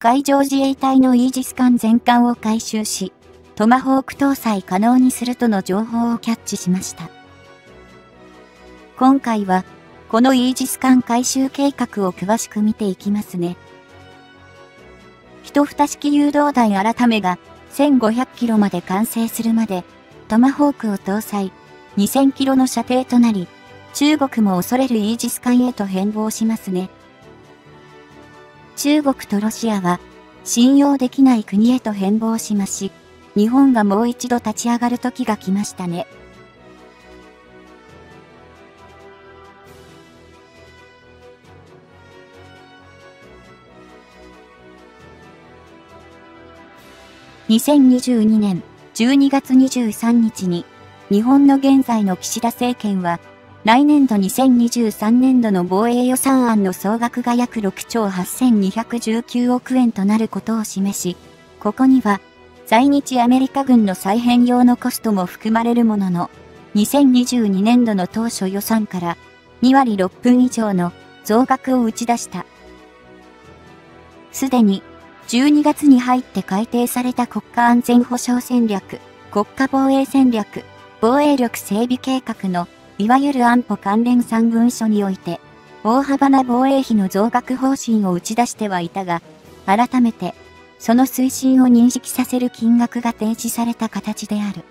海上自衛隊のイージス艦全艦を改修し、トマホーク搭載可能にするとの情報をキャッチしました。今回は、このイージス艦改修計画を詳しく見ていきますね。一蓋式誘導弾改めが1500キロまで完成するまで、トマホークを搭載、2000キロの射程となり、中国も恐れるイージス艦へと変貌しますね。中国とロシアは、信用できない国へと変貌しまし、日本がもう一度立ち上がる時が来ましたね。2022年12月23日に、日本の現在の岸田政権は、来年度2023年度の防衛予算案の総額が約6兆8219億円となることを示し、ここには、在日アメリカ軍の再編用のコストも含まれるものの、2022年度の当初予算から2割6分以上の増額を打ち出した。すでに、12月に入って改定された国家安全保障戦略、国家防衛戦略、防衛力整備計画の、いわゆる安保関連3文書において、大幅な防衛費の増額方針を打ち出してはいたが、改めて、その推進を認識させる金額が提示された形である。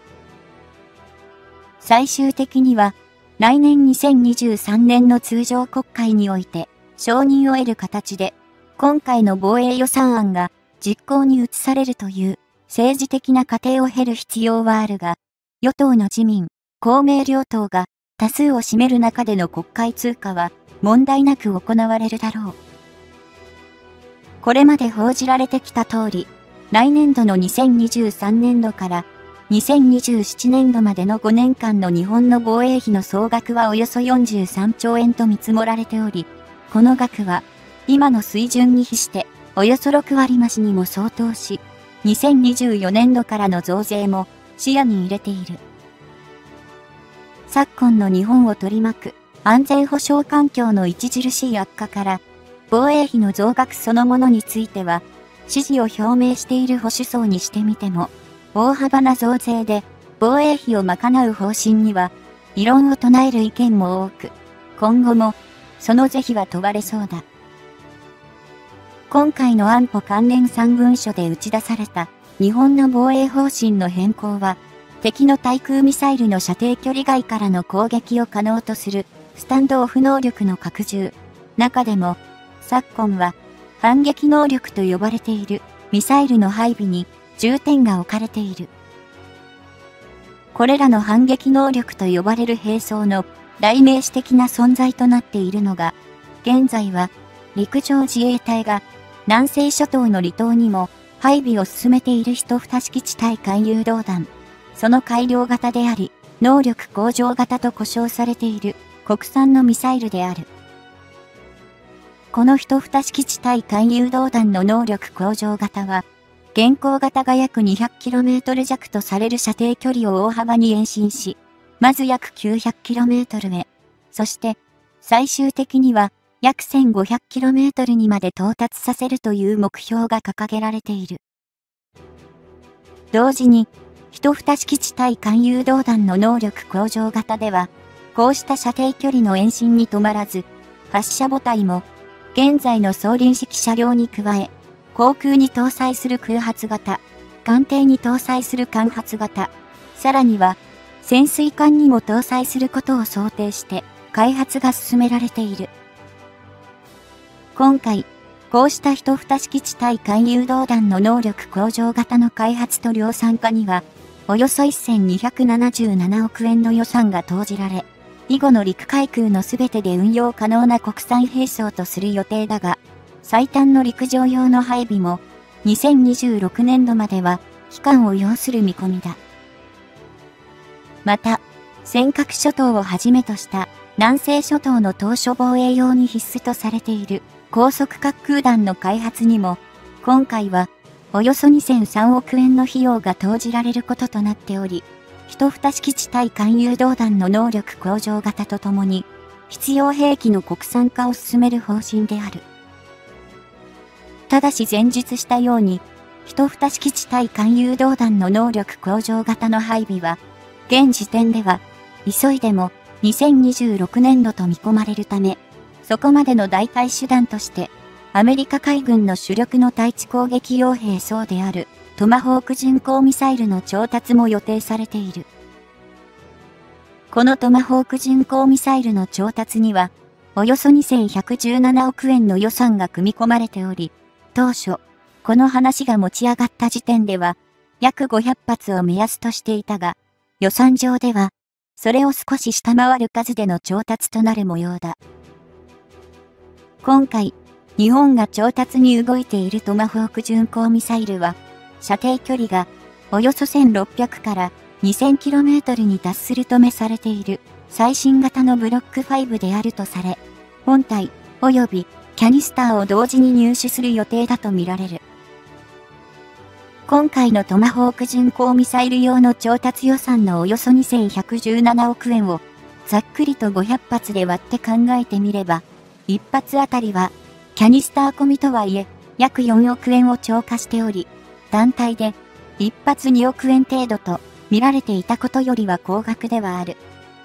最終的には、来年2023年の通常国会において、承認を得る形で、今回の防衛予算案が実行に移されるという政治的な過程を経る必要はあるが、与党の自民、公明両党が多数を占める中での国会通過は問題なく行われるだろう。これまで報じられてきた通り、来年度の2023年度から2027年度までの5年間の日本の防衛費の総額はおよそ43兆円と見積もられており、この額は今の水準に比しておよそ6割増しにも相当し、2024年度からの増税も視野に入れている。昨今の日本を取り巻く安全保障環境の著しい悪化から、防衛費の増額そのものについては、支持を表明している保守層にしてみても、大幅な増税で防衛費を賄う方針には、異論を唱える意見も多く、今後もその是非は問われそうだ。今回の安保関連3文書で打ち出された日本の防衛方針の変更は、敵の対空ミサイルの射程距離外からの攻撃を可能とするスタンドオフ能力の拡充。中でも、昨今は反撃能力と呼ばれているミサイルの配備に重点が置かれている。これらの反撃能力と呼ばれる兵装の代名詞的な存在となっているのが、現在は陸上自衛隊が南西諸島の離島にも配備を進めている一蓋式地対艦誘導弾。その改良型であり、能力向上型と呼称されている国産のミサイルである。この一蓋式地対艦誘導弾の能力向上型は、現行型が約 200km 弱とされる射程距離を大幅に延伸し、まず約 900km へ、そして最終的には約 1500km にまで到達させるという目標が掲げられている。同時に、一蓋式地対艦誘導弾の能力向上型では、こうした射程距離の延伸に止まらず、発射母体も、現在の双輪式車両に加え、航空に搭載する空発型、艦艇に搭載する艦発型、さらには、潜水艦にも搭載することを想定して、開発が進められている。今回、こうした一蓋式地対艦誘導弾の能力向上型の開発と量産化には、およそ1277億円の予算が投じられ、以後の陸海空のすべてで運用可能な国産兵装とする予定だが、最短の陸上用の配備も、2026年度までは期間を要する見込みだ。また、尖閣諸島をはじめとした南西諸島の島嶼防衛用に必須とされている高速滑空弾の開発にも、今回はおよそ2003億円の費用が投じられることとなっており、一蓋式地対艦誘導弾の能力向上型とともに、必要兵器の国産化を進める方針である。 ただし前述したように、一蓋式地対艦誘導弾の能力向上型の配備は、現時点では、急いでも2026年度と見込まれるため、そこまでの代替手段として、アメリカ海軍の主力の対地攻撃用兵装であるトマホーク巡航ミサイルの調達も予定されている。このトマホーク巡航ミサイルの調達には、およそ2117億円の予算が組み込まれており、当初、この話が持ち上がった時点では、約500発を目安としていたが、予算上では、それを少し下回る数での調達となる模様だ。今回、日本が調達に動いているトマホーク巡航ミサイルは、射程距離がおよそ1600から2000km に達するとめされている最新型のブロック5であるとされ、本体及びキャニスターを同時に入手する予定だとみられる。今回のトマホーク巡航ミサイル用の調達予算のおよそ2117億円をざっくりと500発で割って考えてみれば、1発あたりはキャニスター込みとはいえ約4億円を超過しており、単体で1発2億円程度と見られていたことよりは高額ではある。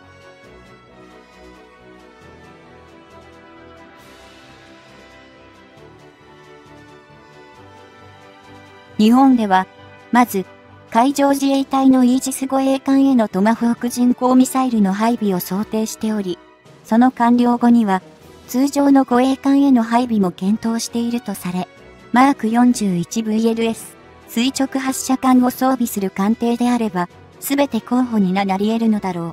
日本では、まず、海上自衛隊のイージス護衛艦へのトマホーク巡航ミサイルの配備を想定しており、その完了後には、通常の護衛艦への配備も検討しているとされ、マーク 41VLS 垂直発射艦を装備する艦艇であれば、すべて候補になり得るのだろう。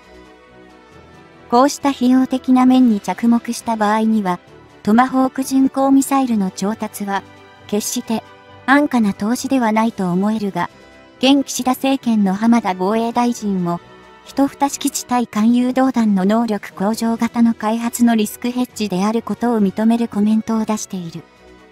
こうした費用的な面に着目した場合には、トマホーク巡航ミサイルの調達は、決して、安価な投資ではないと思えるが、現岸田政権の浜田防衛大臣も、一蓋式地対艦誘導弾の能力向上型の開発のリスクヘッジであることを認めるコメントを出している。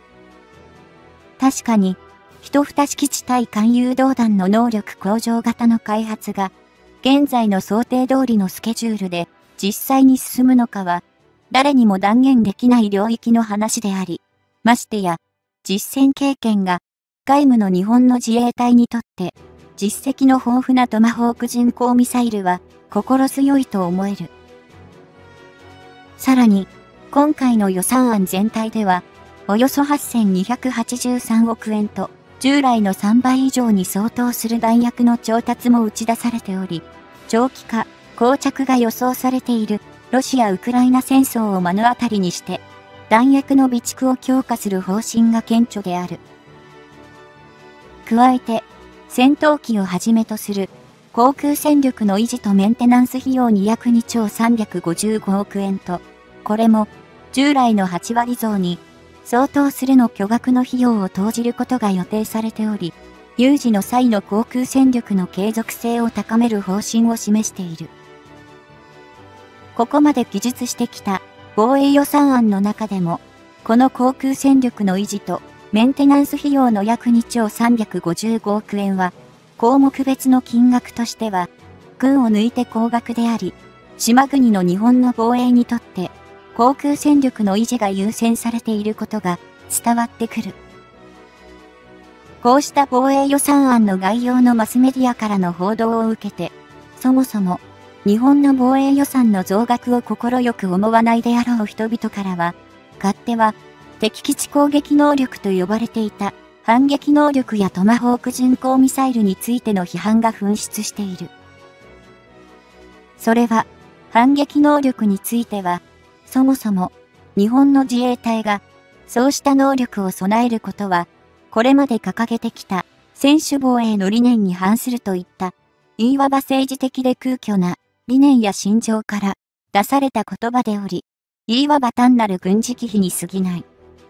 確かに、一蓋式地対艦誘導弾の能力向上型の開発が、現在の想定通りのスケジュールで実際に進むのかは、誰にも断言できない領域の話であり、ましてや、実戦経験が外務の日本の自衛隊にとって実績の豊富なトマホーク巡航ミサイルは心強いと思える。さらに今回の予算案全体ではおよそ8283億円と従来の3倍以上に相当する弾薬の調達も打ち出されており、長期化、膠着が予想されているロシア・ウクライナ戦争を目の当たりにして弾薬の備蓄を強化する方針が顕著である。加えて、戦闘機をはじめとする航空戦力の維持とメンテナンス費用に約2兆355億円と、これも従来の8割増に相当するの巨額の費用を投じることが予定されており、有事の際の航空戦力の継続性を高める方針を示している。ここまで記述してきた防衛予算案の中でも、この航空戦力の維持とメンテナンス費用の約2兆355億円は、項目別の金額としては、群を抜いて高額であり、島国の日本の防衛にとって、航空戦力の維持が優先されていることが伝わってくる。こうした防衛予算案の概要のマスメディアからの報道を受けて、そもそも、日本の防衛予算の増額を快く思わないであろう人々からは、勝手は敵基地攻撃能力と呼ばれていた反撃能力やトマホーク巡航ミサイルについての批判が噴出している。それは反撃能力については、そもそも日本の自衛隊がそうした能力を備えることは、これまで掲げてきた専守防衛の理念に反するといった、いわば政治的で空虚な理念や心情から出された言葉でおり、いわば単なる軍事忌避に過ぎない。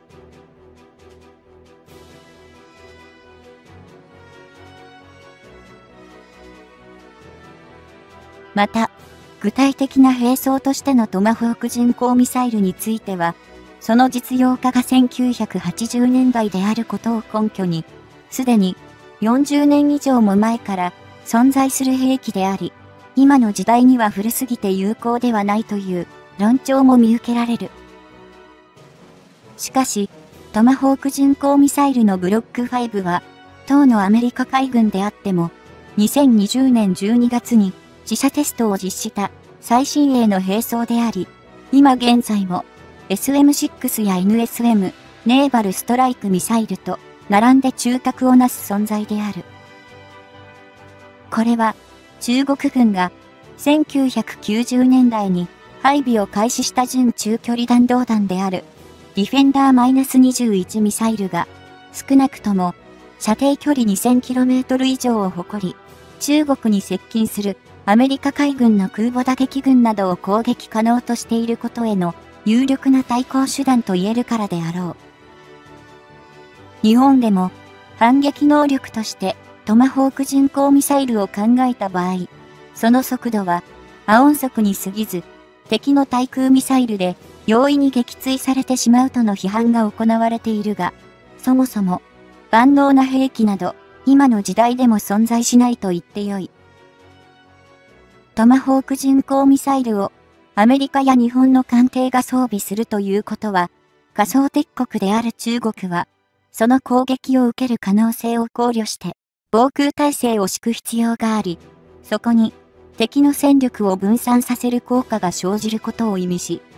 また、具体的な兵装としてのトマホーク巡航ミサイルについては、その実用化が1980年代であることを根拠に、すでに40年以上も前から存在する兵器であり、今の時代には古すぎて有効ではないという論調も見受けられる。しかし、 トマホーク巡航ミサイルのブロック5は、当のアメリカ海軍であっても、2020年12月に試射テストを実施した最新鋭の兵装であり、今現在も SM6 や NSM、ネーバルストライクミサイルと並んで中核をなす存在である。これは中国軍が1990年代に配備を開始した準中距離弾道弾であるディフェンダー -21 ミサイルが少なくとも射程距離 2000km 以上を誇り、中国に接近するアメリカ海軍の空母打撃群などを攻撃可能としていることへの有力な対抗手段と言えるからであろう。日本でも反撃能力としてトマホーク巡航ミサイルを考えた場合、その速度は亜音速に過ぎず、敵の対空ミサイルで容易に撃墜されてしまうとの批判が行われているが、そもそも万能な兵器など今の時代でも存在しないと言ってよい。トマホーク巡航ミサイルをアメリカや日本の艦艇が装備するということは、仮想敵国である中国は、その攻撃を受ける可能性を考慮して、防空体制を敷く必要があり、そこに敵の戦力を分散させる効果が生じることを意味し、